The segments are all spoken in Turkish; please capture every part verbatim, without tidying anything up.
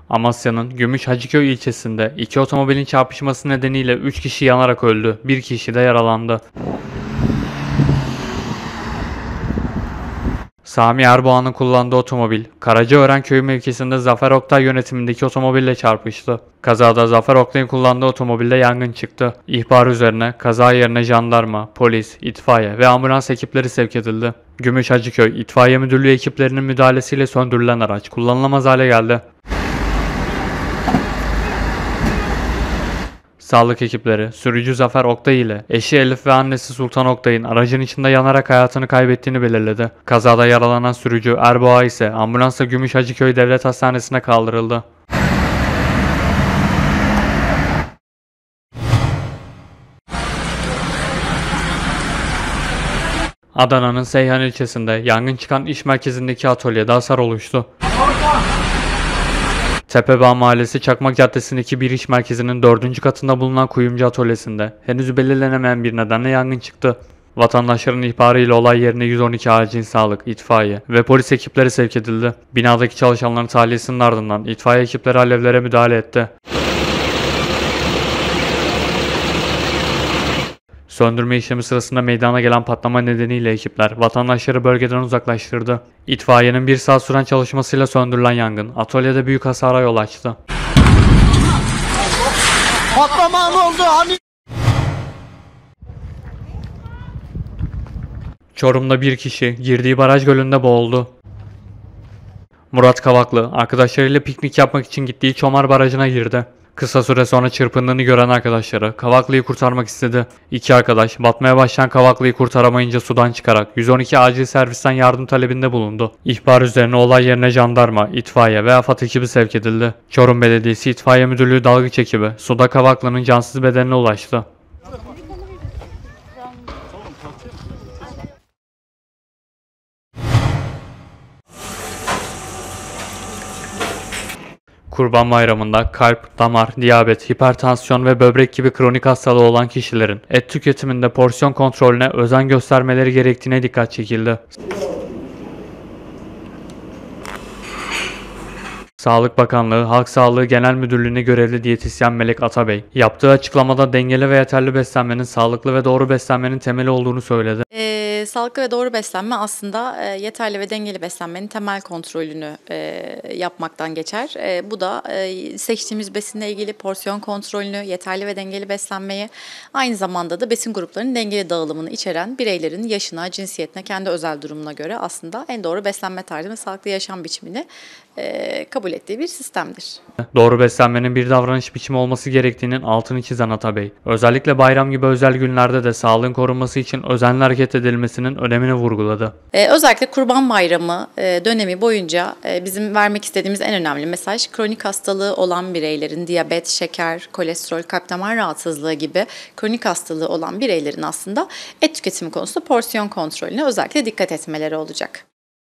Amasya'nın Gümüş Hacıköy ilçesinde iki otomobilin çarpışması nedeniyle üç kişi yanarak öldü, bir kişi de yaralandı. Sami Erboğan'ın kullandığı otomobil, Karacaören Köyü mevkisinde Zafer Oktay yönetimindeki otomobille çarpıştı. Kazada Zafer Oktay'ın kullandığı otomobilde yangın çıktı. İhbar üzerine kaza yerine jandarma, polis, itfaiye ve ambulans ekipleri sevk edildi. Gümüş Hacıköy İtfaiye Müdürlüğü ekiplerinin müdahalesiyle söndürülen araç kullanılamaz hale geldi. Sağlık ekipleri, sürücü Zafer Oktay ile eşi Elif ve annesi Sultan Oktay'ın aracın içinde yanarak hayatını kaybettiğini belirledi. Kazada yaralanan sürücü Erboğa ise ambulansla Gümüş Hacıköy Devlet Hastanesi'ne kaldırıldı. Adana'nın Seyhan ilçesinde yangın çıkan iş merkezindeki atölyede hasar oluştu. Tepebağ Mahallesi Çakmak Caddesi'ndeki bir iş merkezinin dördüncü katında bulunan kuyumcu atölyesinde henüz belirlenemeyen bir nedenle yangın çıktı. Vatandaşların ihbarıyla olay yerine yüz on iki acil sağlık, itfaiye ve polis ekipleri sevk edildi. Binadaki çalışanların tahliyesinin ardından itfaiye ekipleri alevlere müdahale etti. Söndürme işlemi sırasında meydana gelen patlama nedeniyle ekipler vatandaşları bölgeden uzaklaştırdı. İtfaiyenin bir saat süren çalışmasıyla söndürülen yangın atölyede büyük hasara yol açtı. Patlama mı oldu hani? Çorum'da bir kişi girdiği baraj gölünde boğuldu. Murat Kavaklı arkadaşlarıyla piknik yapmak için gittiği Çomar Barajı'na girdi. Kısa süre sonra çırpındığını gören arkadaşları Kavaklı'yı kurtarmak istedi. İki arkadaş batmaya başlayan Kavaklı'yı kurtaramayınca sudan çıkarak yüz on iki acil servisten yardım talebinde bulundu. İhbar üzerine olay yerine jandarma, itfaiye ve AFAD ekibi sevk edildi. Çorum Belediyesi İtfaiye Müdürlüğü dalgıç ekibi suda Kavaklı'nın cansız bedenine ulaştı. Kurban Bayramı'nda kalp, damar, diyabet, hipertansiyon ve böbrek gibi kronik hastalığı olan kişilerin et tüketiminde porsiyon kontrolüne özen göstermeleri gerektiğine dikkat çekildi. Sağlık Bakanlığı Halk Sağlığı Genel Müdürlüğü'ne görevli diyetisyen Melek Atabey, yaptığı açıklamada dengeli ve yeterli beslenmenin sağlıklı ve doğru beslenmenin temeli olduğunu söyledi. E, sağlıklı ve doğru beslenme aslında e, yeterli ve dengeli beslenmenin temel kontrolünü e, yapmaktan geçer. E, bu da e, seçtiğimiz besinle ilgili porsiyon kontrolünü, yeterli ve dengeli beslenmeyi, aynı zamanda da besin gruplarının dengeli dağılımını içeren bireylerin yaşına, cinsiyetine, kendi özel durumuna göre aslında en doğru beslenme tarzı ve sağlıklı yaşam biçimini e, kabul ettiği bir sistemdir. Doğru beslenmenin bir davranış biçimi olması gerektiğinin altını çizen Atabey, özellikle bayram gibi özel günlerde de sağlığın korunması için özenli hareket edilmesinin önemini vurguladı. Ee, özellikle Kurban Bayramı e, dönemi boyunca e, bizim vermek istediğimiz en önemli mesaj, kronik hastalığı olan bireylerin, diyabet, şeker, kolesterol, kalp damar rahatsızlığı gibi kronik hastalığı olan bireylerin aslında et tüketimi konusunda porsiyon kontrolüne özellikle dikkat etmeleri olacak.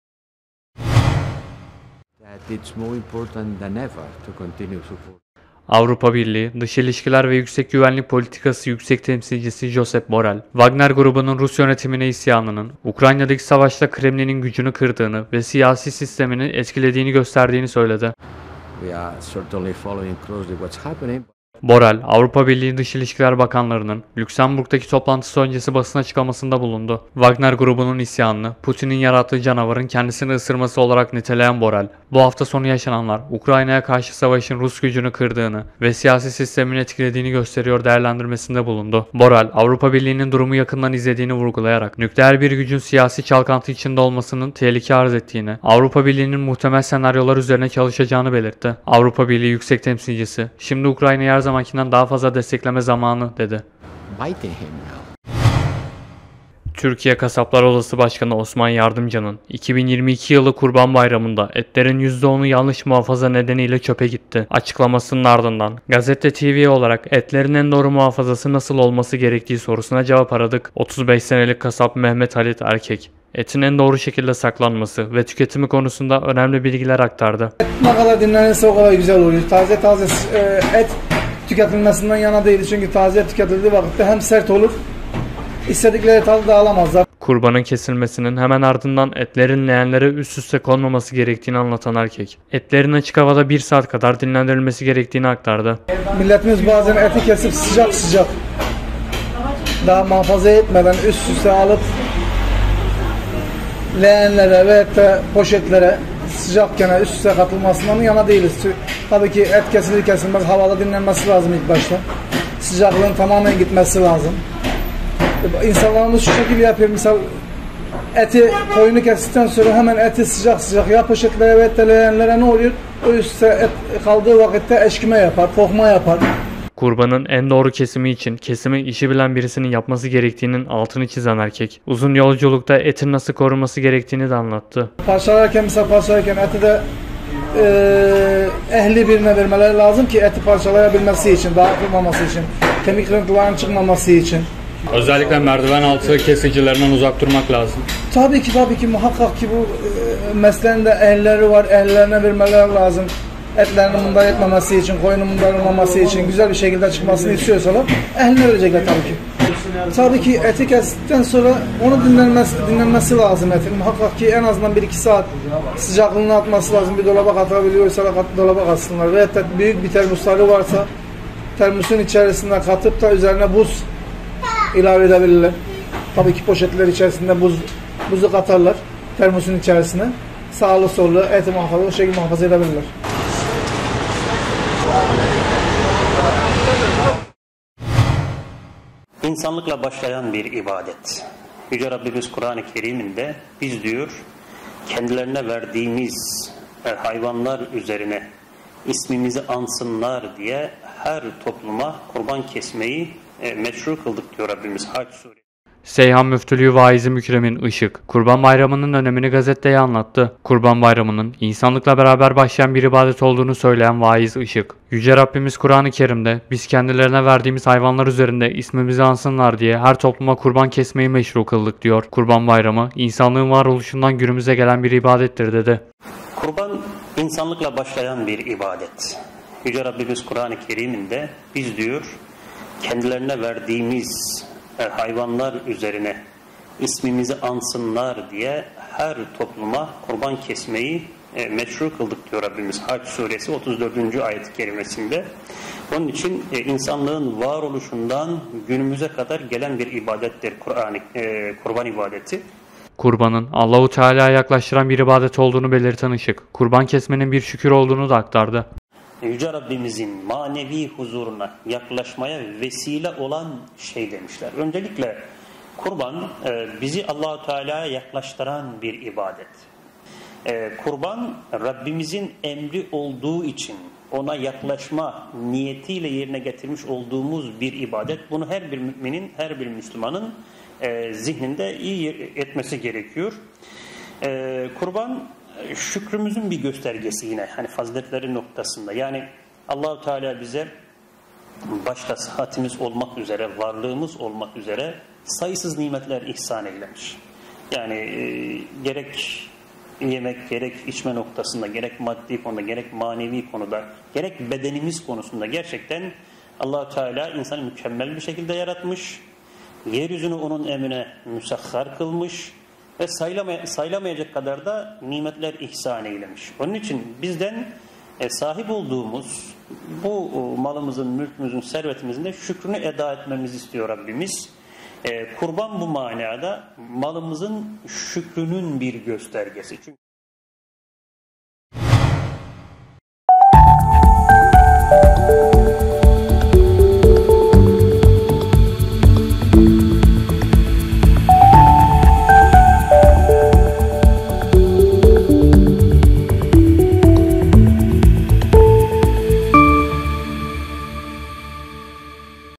Avrupa Birliği Dış İlişkiler ve Yüksek Güvenlik Politikası Yüksek Temsilcisi Josep Borrell, Wagner grubunun Rus yönetimine isyanının, Ukrayna'daki savaşta Kremlin'in gücünü kırdığını ve siyasi sistemini etkilediğini gösterdiğini söyledi. Borrell, Avrupa Birliği Dış İlişkiler Bakanlarının Lüksemburg'daki toplantısı öncesi basın açıklamasında bulundu. Wagner grubunun isyanını, Putin'in yarattığı canavarın kendisini ısırması olarak niteleyen Borrell, bu hafta sonu yaşananlar Ukrayna'ya karşı savaşın Rus gücünü kırdığını ve siyasi sistemin etkilediğini gösteriyor değerlendirmesinde bulundu. Borrell, Avrupa Birliği'nin durumu yakından izlediğini vurgulayarak, nükleer bir gücün siyasi çalkantı içinde olmasının tehlike arz ettiğini, Avrupa Birliği'nin muhtemel senaryolar üzerine çalışacağını belirtti. Avrupa Birliği Yüksek Temsilcisi, şimdi Ukrayna'ya her zamankinden daha fazla destekleme zamanı dedi. Türkiye Kasaplar Odası Başkanı Osman Yardımcı'nın iki bin yirmi iki yılı Kurban Bayramı'nda etlerin yüzde onu yanlış muhafaza nedeniyle çöpe gitti. Açıklamasının ardından Gazete T V olarak etlerin en doğru muhafazası nasıl olması gerektiği sorusuna cevap aradık. otuz beş senelik kasap Mehmet Halit Erkek, etin en doğru şekilde saklanması ve tüketimi konusunda önemli bilgiler aktardı. Et ne kadar dinlenirse o kadar güzel oluyor. Taze taze e, et tüketilmesinden yana değil, çünkü taze tüketildiği vakitte hem sert olur, istedikleri tadı da alamazlar. Kurbanın kesilmesinin hemen ardından etlerin leğenlere üst üste konmaması gerektiğini anlatan erkek, etlerin açık havada bir saat kadar dinlendirilmesi gerektiğini aktardı. Milletimiz bazen eti kesip sıcak sıcak daha muhafaza etmeden üst üste alıp leğenlere ve de poşetlere sıcakken üst üste katılmasından yana değiliz. Tabii ki et kesilir kesilmez havada dinlenmesi lazım ilk başta. Sıcaklığın tamamen gitmesi lazım. İnsanlarımız şu şekilde yapıyor. Misal eti, koyunu kestikten sonra hemen eti sıcak sıcak ya poşetlere ve de leğenlere ne oluyor? O üstte et kaldığı vakitte eşkime yapar, pohma yapar. Kurbanın en doğru kesimi için kesimi işi bilen birisinin yapması gerektiğinin altını çizen erkek, uzun yolculukta etin nasıl korunması gerektiğini de anlattı. Parçalarken, misal parçalarken eti de e, ehli birine vermeleri lazım ki eti parçalayabilmesi için, dağıtılmaması için, kemik kırıntılarının çıkmaması için. Özellikle merdiven altı kesicilerinden uzak durmak lazım. Tabii ki tabii ki muhakkak ki bu e, mesleğin de ehlileri var, ehlilerine vermeleri lazım. Etlerinin mundar etmemesi için, koyunun mundar olmaması için, güzel bir şekilde çıkmasını istiyorsalar ehline verecekler tabii ki. Tabii ki eti kestikten sonra onu dinlenmesi, dinlenmesi lazım etin. Muhakkak ki en azından bir iki saat sıcaklığını atması lazım. Bir dolaba katabiliyorsa da dolaba katsınlar. Ve hatta büyük bir termosları varsa termosun içerisinde katıp da üzerine buz ilave edebilirler. Tabii ki poşetler içerisinde buz buzu katarlar termosun içerisine. Sağlı sollu eti muhafaza, o şekilde muhafaza edebilirler. İnsanlıkla başlayan bir ibadet. Yüce Rabbimiz Kur'an-ı Kerim'inde biz diyor kendilerine verdiğimiz hayvanlar üzerine ismimizi ansınlar diye her topluma kurban kesmeyi meşru kıldık diyor Rabbimiz Hac Suresi. Seyhan Müftülüğü Vaizi Mükremin Işık, Kurban Bayramı'nın önemini gazeteye anlattı. Kurban Bayramı'nın insanlıkla beraber başlayan bir ibadet olduğunu söyleyen Vaiz Işık, Yüce Rabbimiz Kur'an-ı Kerim'de biz kendilerine verdiğimiz hayvanlar üzerinde ismimizi ansınlar diye her topluma kurban kesmeyi meşru kıldık diyor. Kurban Bayramı, insanlığın varoluşundan günümüze gelen bir ibadettir dedi. Kurban insanlıkla başlayan bir ibadet. Yüce Rabbimiz Kur'an-ı Kerim'inde biz diyor kendilerine verdiğimiz hayvanlar üzerine ismimizi ansınlar diye her topluma kurban kesmeyi e, meşru kıldık diyor Rabbimiz Hac Suresi otuz dördüncü ayet-i kerimesinde. Onun için e, insanlığın varoluşundan günümüze kadar gelen bir ibadettir Kur'an e, kurban ibadeti. Kurbanın Allahu Teala'ya yaklaştıran bir ibadet olduğunu belirten Işık, kurban kesmenin bir şükür olduğunu da aktardı. Yüce Rabbimizin manevi huzuruna yaklaşmaya vesile olan şey demişler. Öncelikle kurban bizi Allah-u Teala'ya yaklaştıran bir ibadet. Kurban Rabbimizin emri olduğu için ona yaklaşma niyetiyle yerine getirmiş olduğumuz bir ibadet. Bunu her bir müminin, her bir Müslümanın zihninde iyi etmesi gerekiyor. Kurban şükrümüzün bir göstergesi yine hani faziletleri noktasında. Yani Allah-u Teala bize başta sıhhatimiz olmak üzere, varlığımız olmak üzere sayısız nimetler ihsan eylemiş. Yani e, gerek yemek, gerek içme noktasında, gerek maddi konuda, gerek manevi konuda, gerek bedenimiz konusunda gerçekten Allah-u Teala insanı mükemmel bir şekilde yaratmış. Yeryüzünü onun emrine müsahhar kılmış. Ve sayılamay sayılamayacak kadar da nimetler ihsan eylemiş. Onun için bizden e, sahip olduğumuz bu e, malımızın, mülkümüzün, servetimizin de şükrünü eda etmemizi istiyor Rabbimiz. E, kurban bu manada malımızın şükrünün bir göstergesi. Çünkü